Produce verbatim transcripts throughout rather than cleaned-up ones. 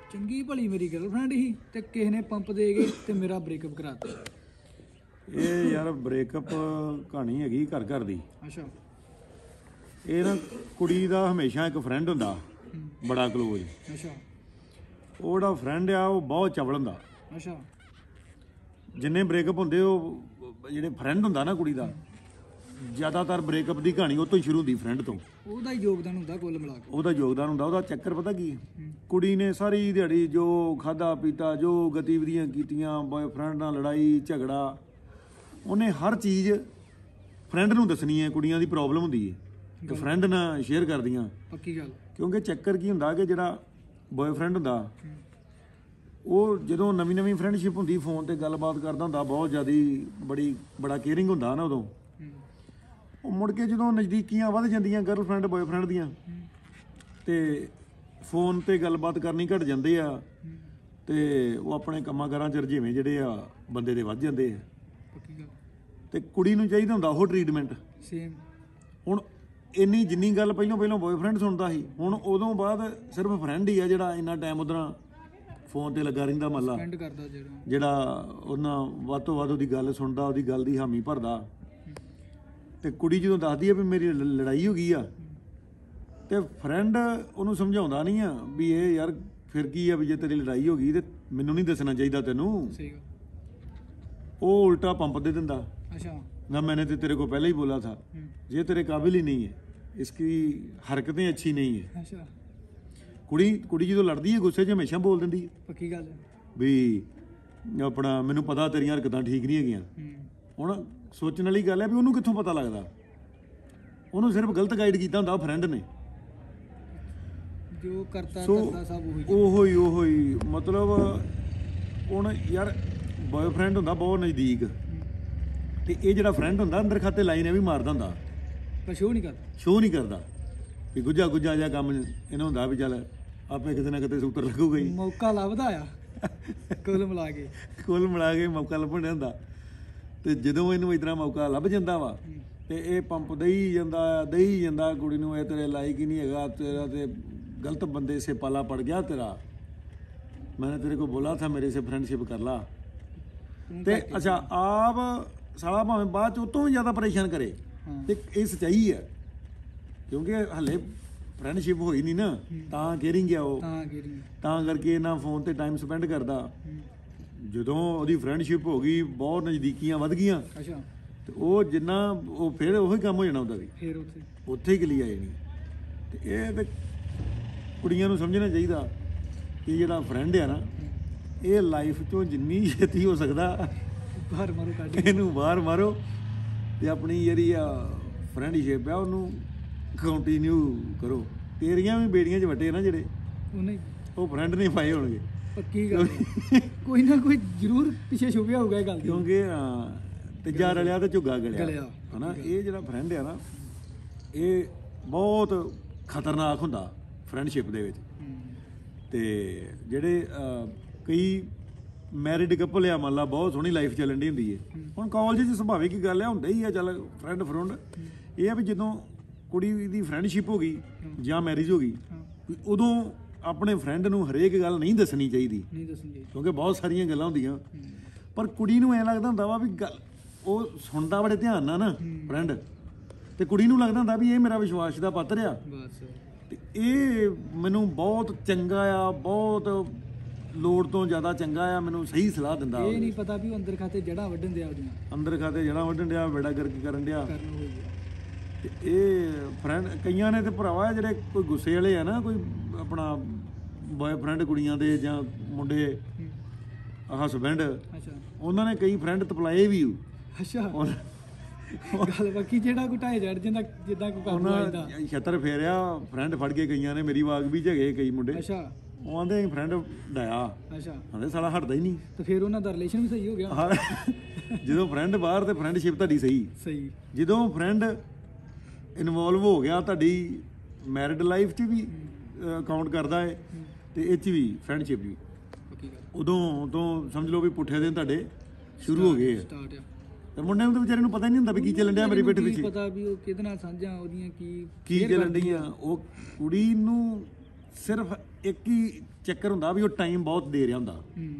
ਚੰਗੀ ਭਲੀ ਮੇਰੀ ਗਰਲਫ੍ਰੈਂਡ ਸੀ ਤੇ ਕਿਸੇ ਨੇ ਪੰਪ ਦੇ ਗਏ ਤੇ ਮੇਰਾ ਬ੍ਰੇਕਅਪ ਕਰਾਤਾ। ਇਹ ਯਾਰ ਬ੍ਰੇਕਅਪ ਕਹਾਣੀ ਹੈਗੀ ਘਰ ਘਰ ਦੀ। ਅੱਛਾ। ਇਹ ਨਾ ਕੁੜੀ ਦਾ ਹਮੇਸ਼ਾ ਇੱਕ ਫਰੈਂਡ ਹੁੰਦਾ ਬੜਾ ਕਲੋਜ਼। ਅੱਛਾ। ਉਹ ਜਿਹੜਾ ਫਰੈਂਡ ਆ ਉਹ ਬਹੁਤ ਚਵਲ ਹੁੰਦਾ। ਅੱਛਾ। ਜਿੰਨੇ ਬ੍ਰੇਕਅਪ ਹੁੰਦੇ ਉਹ ਜਿਹੜੇ ਫਰੈਂਡ ਹੁੰਦਾ ਨਾ ਕੁੜੀ ਦਾ, ਜ਼ਿਆਦਾਤਰ ਬ੍ਰੇਕਅਪ ਦੀ ਕਹਾਣੀ ਉਹ ਤੋਂ ਹੀ ਸ਼ੁਰੂ ਹੁੰਦੀ, ਫਰੈਂਡ ਤੋਂ। ਉਹਦਾ ਹੀ ਯੋਗਦਾਨ ਹੁੰਦਾ ਕੁੱਲ ਮਿਲਾ ਕੇ। ਉਹਦਾ ਯੋਗਦਾਨ ਹੁੰਦਾ। ਉਹਦਾ ਚੱਕਰ ਪਤਾ ਕੀ, ਕੁੜੀ ਨੇ ਸਾਰੀ ਦਿਹਾੜੀ ਜੋ ਖਾਧਾ ਪੀਤਾ, ਜੋ ਗਤੀਵਿਧੀਆਂ ਕੀਤੀਆਂ, ਬॉयਫ੍ਰੈਂਡ ਨਾਲ ਲੜਾਈ ਝਗੜਾ, ਉਹਨੇ ਹਰ ਚੀਜ਼ ਫਰੈਂਡ ਨੂੰ ਦੱਸਣੀ ਹੈ। ਕੁੜੀਆਂ ਦੀ ਪ੍ਰੋਬਲਮ ਹੁੰਦੀ ਹੈ ਤੇ ਫਰੈਂਡ ਨਾਲ ਸ਼ੇਅਰ ਕਰਦੀਆਂ। ਪੱਕੀ ਗੱਲ। ਕਿਉਂਕਿ ਚੱਕਰ ਕੀ ਹੁੰਦਾ ਕਿ ਜਿਹੜਾ ਬॉयਫ੍ਰੈਂਡ ਹੁੰਦਾ ਉਹ ਜਦੋਂ ਨਵੀਂ ਨਵੀਂ ਫਰੈਂਡਸ਼ਿਪ ਹੁੰਦੀ, ਫੋਨ ਤੇ ਗੱਲਬਾਤ ਕਰਦਾ ਹੁੰਦਾ, ਬਹੁਤ ਜ਼ਿਆਦਾ ਬੜੀ ਬੜਾ ਕੇਅਰਿੰਗ ਹੁੰਦਾ ਨਾ ਉਦੋਂ। ਉਹ ਮੁੜ ਕੇ ਜਦੋਂ ਨਜ਼ਦੀਕੀਆਂ ਵੱਧ ਜਾਂਦੀਆਂ ਗਰਲਫ੍ਰੈਂਡ ਬॉयਫ੍ਰੈਂਡ ਦੀਆਂ, ਤੇ ਫੋਨ ਤੇ ਗੱਲਬਾਤ ਕਰਨੀ ਘਟ ਜਾਂਦੇ ਆ, ਤੇ ਉਹ ਆਪਣੇ ਕੰਮਾਂ ਕਾਰਾਂ 'ਚ ਰੁਝੇਵੇਂ ਜਿਹੜੇ ਆ ਬੰਦੇ ਦੇ ਵੱਧ ਜਾਂਦੇ ਆ। ਤੇ ਕੁੜੀ ਨੂੰ ਚਾਹੀਦਾ ਹੁੰਦਾ ਉਹ ਟਰੀਟਮੈਂਟ ਸੇਮ। ਹੁਣ ਇੰਨੀ ਜਿੰਨੀ ਗੱਲ ਪਹਿਲਾਂ ਪਹਿਲਾਂ ਬॉयਫ੍ਰੈਂਡ ਸੁਣਦਾ ਸੀ, ਹੁਣ ਉਦੋਂ ਬਾਅਦ ਸਿਰਫ ਫਰੈਂਡ ਹੀ ਆ ਜਿਹੜਾ ਇੰਨਾ ਟਾਈਮ ਉਧਰ ਫੋਨ ਤੇ ਲੱਗਾ ਰਹਿੰਦਾ, ਮੱਲਾ ਸਪੈਂਡ ਕਰਦਾ, ਜਿਹੜਾ ਜਿਹੜਾ ਉਹਨਾਂ ਵੱਧ ਤੋਂ ਵੱਧ ਉਹਦੀ ਗੱਲ ਸੁਣਦਾ, ਉਹਦੀ ਗੱਲ ਦੀ ਹਾਮੀ ਭਰਦਾ। ਤੇ ਕੁੜੀ ਜਦੋਂ ਦੱਸਦੀ ਆ ਵੀ ਮੇਰੀ ਲ- ਲੜਾਈ ਹੋ ਗਈ ਆ, ਤੇ ਫਰੈਂਡ ਉਹਨੂੰ ਸਮਝਾਉਂਦਾ ਨਹੀਂ ਆ ਵੀ ਇਹ ਯਾਰ ਫਿਰ ਕੀ ਆ, ਵੀ ਜੇ ਤੇਰੀ ਲੜਾਈ ਹੋ ਗਈ ਤੇ ਮੈਨੂੰ ਨਹੀਂ ਦੱਸਣਾ ਚਾਹੀਦਾ ਤੈਨੂੰ। ਸਹੀ ਗੱਲ। ਉਹ ਉਲਟਾ ਪੰਪ ਦੇ ਦਿੰਦਾ। अच्छा। ना मैंने तो तेरे को पहले ही बोला था, ये तेरे काबिल ही नहीं है, इसकी हरकतें अच्छी नहीं है। अच्छा। कुड़ी कुड़ी जो लड़ती है गुस्से 'ਚ हमेशा बोल ਦਿੰਦੀ ਹੈ ਪੱਕੀ ਗੱਲ ਵੀ ਆਪਣਾ ਮੈਨੂੰ ਪਤਾ ਤੇਰੀਆਂ ਹਰਕਤਾਂ ਠੀਕ ਨਹੀਂ ਹੈਗੀਆਂ। ਹੁਣ ਸੋਚਣ ਵਾਲੀ ਗੱਲ ਹੈ ਵੀ ਉਹਨੂੰ ਕਿੱਥੋਂ ਪਤਾ ਲੱਗਦਾ, ਉਹਨੂੰ ਸਿਰਫ ਗਲਤ ਗਾਈਡ ਕੀਤਾ ਹੁੰਦਾ ਫਰੈਂਡ ਨੇ। ਜੋ ਕਰਤਾ ਸੋ ਕਰਦਾ ਸਭ ਉਹੀ ਉਹੋ ਹੀ ਉਹੋ ਹੀ ਮਤਲਬ ਹੁਣ ਯਾਰ ਬॉयਫ੍ਰੈਂਡ ਹੁੰਦਾ ਬਹੁਤ ਨਜ਼ਦੀਕ, ਤੇ ਇਹ ਜਿਹੜਾ ਫਰੈਂਡ ਹੁੰਦਾ ਅੰਦਰ ਖਾਤੇ ਲਾਈਨ ਇਹ ਵੀ ਮਾਰਦਾ ਹੁੰਦਾ, ਪਰ ਸ਼ੋਅ ਨਹੀਂ ਕਰਦਾ। ਸ਼ੋਅ ਨਹੀਂ ਕਰਦਾ ਵੀ ਗੁੱਜਾ ਗੁੱਜਾ ਜਿਹਾ ਕੰਮ ਇਹਨਾਂ ਹੁੰਦਾ ਵੀ ਚੱਲ ਆਪੇ ਕਿਤੇ ਨਾ ਕਿਤੇ ਸੂਤਰ ਲੱਗੂਗਾ ਹੀ, ਮੌਕਾ ਲੱਭਦਾ ਆ ਕੁੱਲ ਮਿਲਾ ਕੇ। ਕੁੱਲ ਮਿਲਾ ਕੇ ਮੌਕਾ ਲੱਭਣ ਹੁੰਦਾ। ਤੇ ਜਦੋਂ ਇਹਨੂੰ ਇਸ ਤਰ੍ਹਾਂ ਮੌਕਾ ਲੱਭ ਜਾਂਦਾ ਵਾ ਤੇ ਇਹ ਪੰਪ ਦਈ ਜਾਂਦਾ ਦਈ ਜਾਂਦਾ ਕੁੜੀ ਨੂੰ, ਇਹ ਤੇਰੇ ਲਾਇਕ ਹੀ ਨਹੀਂ ਹੈਗਾ, ਤੇਰਾ ਤੇ ਗਲਤ ਬੰਦੇ ਸੇ ਪਾਲਾ ਪੜ ਗਿਆ ਤੇਰਾ, मैंने तेरे को बोला था मेरे से फ्रेंडशिप कर ला। ਤੇ ਅੱਛਾ ਆਪ ਸਾਲਾ ਭਾਵੇਂ ਬਾਅਦ ਚ ਉਤੋਂ ਵੀ ਜ਼ਿਆਦਾ ਪਰੇਸ਼ਾਨ ਕਰੇ, ਤੇ ਇਹ ਸੱਚਾਈ ਹੈ ਕਿਉਂਕਿ ਹਲੇ ਫਰੈਂਡਸ਼ਿਪ ਹੋਈ ਨਹੀਂ ਨਾ, ਤਾਂ ਕੇਅਰਿੰਗ ਆ ਉਹ, ਤਾਂ ਕੇਅਰਿੰਗ ਤਾਂ ਕਰਕੇ ਨਾ ਫੋਨ ਤੇ ਟਾਈਮ ਸਪੈਂਡ ਕਰਦਾ। ਜਦੋਂ ਉਹਦੀ ਫਰੈਂਡਸ਼ਿਪ ਹੋ ਗਈ, ਬਹੁਤ ਨਜ਼ਦੀਕੀਆਂ ਵੱਧ ਗਈਆਂ, ਅੱਛਾ, ਤੇ ਉਹ ਜਿੰਨਾ ਉਹ ਫਿਰ ਉਹੀ ਕੰਮ ਹੋ ਜਾਣਾ ਉਹਦਾ ਵੀ, ਫਿਰ ਉੱਥੇ ਉੱਥੇ ਹੀ ਗਲੀ ਆ ਜਾਣੀ। ਤੇ ਇਹ ਤੇ ਕੁੜੀਆਂ ਨੂੰ ਸਮਝਣਾ ਚਾਹੀਦਾ ਕਿ ਜਿਹੜਾ ਫਰੈਂਡ ਆ ਨਾ, ਇਹ ਲਾਈਫ ਚੋਂ ਜਿੰਨੀ ਛੇਤੀ ਹੋ ਸਕਦਾ ਬਾਹਰ ਮਾਰੋ, ਕੱਢ ਇਹਨੂੰ ਬਾਹਰ ਮਾਰੋ, ਤੇ ਆਪਣੀ ਜਿਹੜੀ ਆ ਫਰੈਂਡਸ਼ਿਪ ਆ ਉਹਨੂੰ ਕੰਟੀਨਿਊ ਕਰੋ। ਤੇਰੀਆਂ ਵੀ ਬੇੜੀਆਂ 'ਚ ਵੱਟੇ ਨਾ ਜਿਹੜੇ, ਉਹਨੇ ਉਹ ਫਰੈਂਡ ਨਹੀਂ ਪਾਏ ਹੋਣਗੇ। ਪੱਕੀ ਗੱਲ ਕੋਈ ਨਾ ਕੋਈ ਜ਼ਰੂਰ ਪਿੱਛੇ ਛੁਪਿਆ ਹੋਊਗਾ ਇਹ ਗੱਲ ਦੀ, ਕਿਉਂਕਿ ਤੀਜਾ ਰਲਿਆ ਤੇ ਝੁੱਗਾ ਗਲਿਆ ਗਲਿਆ ਹਨਾ। ਇਹ ਜਿਹੜਾ ਫਰੈਂਡ ਆ ਨਾ, ਇਹ ਬਹੁਤ ਖਤਰਨਾਕ ਹੁੰਦਾ ਫਰੈਂਡਸ਼ਿਪ ਦੇ ਵਿੱਚ। ਤੇ ਜਿਹੜੇ ਕਈ ਮੈਰਿਡ ਕਪਲ ਆ, ਮੰਨ ਲਾ ਬਹੁਤ ਸੋਹਣੀ ਲਾਈਫ ਚੱਲਣ ਦੀ ਹੁੰਦੀ ਹੈ, ਹੁਣ ਕਾਲਜ 'ਚ ਸੁਭਾਵਿਕ ਹੀ ਗੱਲ ਆ, ਹੁੰਦਾ ਹੀ ਆ ਚੱਲ ਫਰੈਂਡ ਫਰੁੰਡ। ਇਹ ਆ ਵੀ ਜਦੋਂ ਕੁੜੀ ਦੀ ਫਰੈਂਡਸ਼ਿਪ ਹੋ ਗਈ ਜਾਂ ਮੈਰਿਜ ਹੋ ਗਈ, ਉਦੋਂ ਆਪਣੇ ਫਰੈਂਡ ਨੂੰ ਹਰੇਕ ਗੱਲ ਨਹੀਂ ਦੱਸਣੀ ਚਾਹੀਦੀ, ਨਹੀਂ ਦੱਸਣੀ ਚਾਹੀਦੀ, ਕਿਉਂਕਿ ਬਹੁਤ ਸਾਰੀਆਂ ਗੱਲਾਂ ਹੁੰਦੀਆਂ। ਪਰ ਕੁੜੀ ਨੂੰ ਐਂ ਲੱਗਦਾ ਹੁੰਦਾ ਵਾ ਵੀ ਗੱਲ ਉਹ ਸੁਣਦਾ ਬੜੇ ਧਿਆਨ ਨਾਲ ਨਾ ਫਰੈਂਡ, ਤੇ ਕੁੜੀ ਨੂੰ ਲੱਗਦਾ ਹੁੰਦਾ ਵੀ ਇਹ ਮੇਰਾ ਵਿਸ਼ਵਾਸ ਦਾ ਪਾਤਰ ਆ। ਬਸ ਤੇ ਇਹ ਮੈਨੂੰ ਬਹੁਤ ਚੰਗਾ ਆ, ਬਹੁਤ ਲੋੜ ਤੋਂ ਜ਼ਿਆਦਾ ਚੰਗਾ ਆ, ਮੈਨੂੰ ਸਹੀ ਸਲਾਹ ਦਿੰਦਾ। ਇਹ ਨਹੀਂ ਪਤਾ ਵੀ ਉਹ ਅੰਦਰ ਖਾਤੇ ਜੜ੍ਹਾਂ ਵੱਢਣ ਦਿਆ ਉਹਦੀਆਂ, ਅੰਦਰ ਖਾਤੇ ਜੜ੍ਹਾਂ ਵੱਢਣ ਡਿਆ, ਬੇੜਾ ਗਰਕ ਕਰਨ ਡਿਆ। ਕਰਨ ਹੋਈ ਆ। ਤੇ ਇਹ ਫਰੈਂਡ ਕਈਆਂ ਨੇ ਤੇ ਭਰਾਵਾ ਜਿਹੜੇ ਕੋਈ ਗੁੱਸੇ ਵਾਲੇ ਆ ਨਾ, ਕੋਈ ਆਪਣਾ ਬॉयਫ੍ਰੈਂਡ ਕੁੜੀਆਂ ਦੇ ਜਾਂ ਮੁੰਡੇ ਹਸਬੈਂਡ, ਅੱਛਾ, ਉਹਨਾਂ ਨੇ ਕਈ ਫਰੈਂਡ ਤਪਲਾਏ ਵੀ। ਅੱਛਾ, ਗੱਲ ਬਾਕੀ ਜਿਹੜਾ ਕੋਈ ਢਾਈ ਜੜ ਜਿੰਦਾ ਜਿੱਦਾਂ ਕੋਈ ਕੰਮ ਆਇਦਾ ਉਹਨਾਂ ਛੱਤਰ ਫੇਰਿਆ, ਫਰੈਂਡ ਫੜ ਕੇ ਕਈਆਂ ਨੇ, ਮੇਰੀ ਵਾਗ ਵੀ ਝਗੇ ਕਈ ਮੁੰਡੇ। ਅੱਛਾ, ਉਹ ਆਂਦੇ ਫਰੈਂਡ ਡਾਇਆ, ਅੱਛਾ, ਆਂਦੇ ਸਾਲਾ ਹਟਦਾ ਹੀ ਨਹੀਂ। ਤੇ ਫਿਰ ਉਹਨਾਂ ਦਾ ਰਿਲੇਸ਼ਨ ਵੀ ਸਹੀ ਹੋ ਗਿਆ। ਹਾਂ, ਜਦੋਂ ਫਰੈਂਡ ਬਾਹਰ ਤੇ ਫਰੈਂਡਸ਼ਿਪ ਤੁਹਾਡੀ ਸਹੀ, ਸਹੀ। ਜਦੋਂ ਫਰੈਂਡ ਇਨਵੋਲਵ ਹੋ ਗਿਆ ਤੁਹਾਡੀ ਮੈਰਿਡ ਲਾਈਫ 'ਚ ਵੀ ਕਾਊਂਟ ਕਰਦਾ ਹੈ, ਤੇ ਇਹ 'ਚ ਵੀ ਫਰੈਂਡਸ਼ਿਪ ਵੀ, ਉਦੋਂ ਤੋਂ ਸਮਝ ਲਓ ਵੀ ਪੁੱਠੇ ਦਿਨ ਤੁਹਾਡੇ ਸ਼ੁਰੂ ਹੋ ਗਏ ਆ। ਸਟਾਰਟ ਆ। ਤੇ ਮੁੰਡੇ ਨੂੰ ਤਾਂ ਵਿਚਾਰੇ ਨੂੰ ਪਤਾ ਹੀ ਨਹੀਂ ਹੁੰਦਾ ਵੀ ਕੀ ਚੱਲਣ ਡਿਆ ਮੇਰੀ ਪਿੱਠ ਪਿੱਛੇ, ਪਤਾ ਵੀ ਉਹ ਕਿਹਦੇ ਨਾਲ ਸਾਂਝਾਂ ਉਹਦੀਆਂ ਕੀ ਕੀ ਚੱਲਣ ਡਈਆਂ। ਉਹ ਕੁੜੀ ਨੂੰ ਸਿਰਫ ਇੱਕ ਹੀ ਚੱਕਰ ਹੁੰਦਾ ਵੀ ਉਹ ਟਾਈਮ ਬਹੁਤ ਦੇ ਰਿਹਾ ਹੁੰਦਾ। ਹੂੰ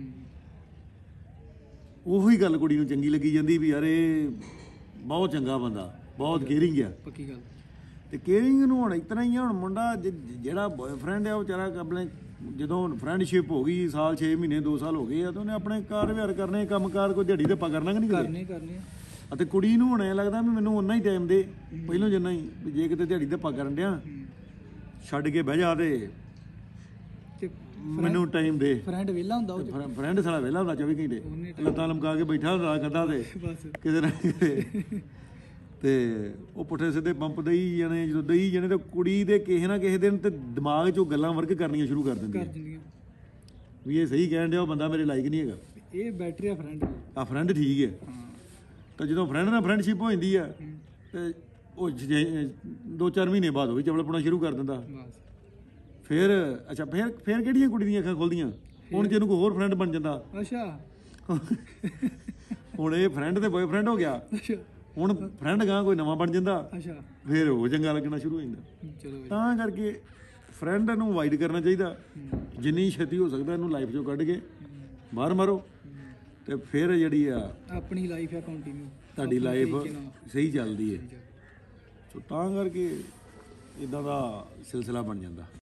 ਉਹੀ ਗੱਲ ਕੁੜੀ ਨੂੰ ਚੰਗੀ ਲੱਗੀ ਜਾਂਦੀ ਵੀ ਯਾਰ ਇਹ ਬਹੁਤ ਚੰਗਾ ਬੰਦਾ, ਬਹੁਤ ਕੇਅਰਿੰਗ ਆ। ਪੱਕੀ ਗੱਲ। ਤੇ ਕੇਅਰਿੰਗ ਨੂੰ ਹੁਣ ਇਤਨਾ ਹੀ ਆ, ਹੁਣ ਮੁੰਡਾ ਜਿ- ਜਿਹੜਾ ਬॉयਫ੍ਰੈਂਡ ਆ ਉਹ ਵਿਚਾਰਾ ਆਪਣੇ ਜਦੋਂ ਫਰੈਂਡਸ਼ਿਪ ਹੋ ਗਈ ਸਾਲ ਛੇ ਮਹੀਨੇ ਦੋ ਸਾਲ ਹੋ ਗਏ ਆ, ਤਾਂ ਉਹਨੇ ਆਪਣੇ ਕਾਰ ਵਿਹਾਰ ਕਰਨੇ, ਕੰਮਕਾਰ ਕੋਈ ਦਿਹਾੜੀ ਧੱਪਾ ਕਰਨਾ ਕਿ ਨਹੀਂ ਕਰੇ। ਕਰਨੇ ਕਰਨੇ ਅਤੇ ਕੁੜੀ ਨੂੰ ਹੁਣ ਐਂ ਲੱਗਦਾ ਵੀ ਮੈਨੂੰ ਓਨਾ ਹੀ ਟਾਈਮ ਦੇ, ਪਹਿਲੋਂ ਜਿੰਨਾ ਹੀ ਵੀ ਜੇ ਕਿਤੇ ਦਿਹਾੜੀ ਧੱਪਾ ਕਰਨ ਡਿਆ ਛੱਡ ਕੇ ਬਹਿ ਜਾ ਤੇ ਤੇ ਮੈਨੂੰ ਟਾਈਮ ਦੇ। ਫਰੈਂਡ ਵਿਹਲਾ ਹੁੰਦਾ ਉਹ 'ਚ। ਫਰੈਂਡ ਸਾਲਾ ਵਿਹਲਾ ਹੁੰਦਾ ਚੌਵੀ ਘੰਟੇ, ਉਹਨੇ ਲੱਤਾਂ ਲਮਕਾ ਕੇ ਬੈਠਾ ਹੁੰਦਾ ਕੰਧਾਂ ਤੇ ਬਸ ਕਿਤੇ ਨਾ ਕਿਤੇ। ਤੇ ਉਹ ਪੁੱਠੇ ਸਿੱਧੇ ਪੰਪ ਦਈ ਜਾਣੇ, ਜਦੋਂ ਦਈ ਜਾਣੇ ਤੇ ਕੁੜੀ ਦੇ ਕਿਸੇ ਨਾ ਕਿਸੇ ਦਿਨ ਤੇ ਦਿਮਾਗ 'ਚੋਂ ਗੱਲਾਂ ਵਰਕ ਕਰਨੀਆਂ ਸ਼ੁਰੂ ਕਰ ਦਿੰਦੀ ਕਰ ਹੈ ਦਿੰਦੀਆਂ ਵੀ ਇਹ ਸਹੀ ਕਹਿਣ ਡਿਆ, ਉਹ ਬੰਦਾ ਮੇਰੇ ਲਾਇਕ ਨਹੀਂ ਹੈਗਾ, ਇਹ ਬੈਟਰੀ ਆ ਫਰੈਂਡ। ਆ ਫਰੈਂਡ ਠੀਕ ਹੈ। ਹਾਂ ਤਾਂ ਜਦੋਂ ਫਰੈਂਡ ਨਾਲ ਫਰੈਂਡਸ਼ਿਪ ਹੋ ਜਾਂਦੀ ਆ ਤੇ ਉਹ ਜੇ- ਦੋ ਚਾਰ ਮਹੀਨੇ ਬਾਅਦ ਉਹ ਵੀ ਚਵਲਪਣਾ ਸ਼ੁਰੂ ਕਰ ਦਿੰਦਾ। ਬਸ ਫਿਰ ਅੱਛਾ ਫਿਰ ਫਿਰ ਕਿਹੜੀਆਂ ਕੁੜੀ ਦੀਆਂ ਅੱਖਾਂ ਖੁੱਲਦੀਆਂ ਹੁਣ, ਜਿਹਨੂੰ ਕੋਈ ਹੋਰ ਫਰੈਂਡ ਬਣ ਜਾਂਦਾ। ਅੱਛਾ ਹੁਣ ਇਹ ਫਰੈਂਡ ਤੇ ਬॉयਫ੍ਰੈਂਡ ਹੋ ਗਿਆ, ਅੱਛਾ ਹੁਣ ਫਰੈਂਡ ਗਾਂ ਕੋਈ ਨਵਾਂ ਬਣ ਜਾਂਦਾ, ਅੱਛਾ ਫਿਰ ਉਹ ਚੰਗਾ ਲੱਗਣਾ ਸ਼ੁਰੂ ਹੋ ਜਾਂਦਾ। ਚਲੋ ਬਈ। ਤਾਂ ਕਰਕੇ ਫਰੈਂਡ ਨੂੰ ਅਵਾਇਡ ਕਰਨਾ ਚਾਹੀਦਾ, ਜਿੰਨੀ ਛੇਤੀ ਹੋ ਸਕਦਾ ਇਹਨੂੰ ਲਾਈਫ 'ਚੋਂ ਕੱਢ ਕੇ ਬਾਹਰ ਮਾਰੋ, ਤੇ ਫਿਰ ਜਿਹੜੀ ਆ ਆਪਣੀ ਲਾਈਫ ਆ ਕੰਟੀਨਿਊ, ਤੁਹਾਡੀ ਲਾਈਫ ਸਹੀ ਚੱਲਦੀ ਹੈ। ਸੋ ਤਾਂ ਕਰਕੇ ਇਦਾਂ ਦਾ ਸਿਲਸਿਲਾ ਬਣ ਜਾਂਦਾ।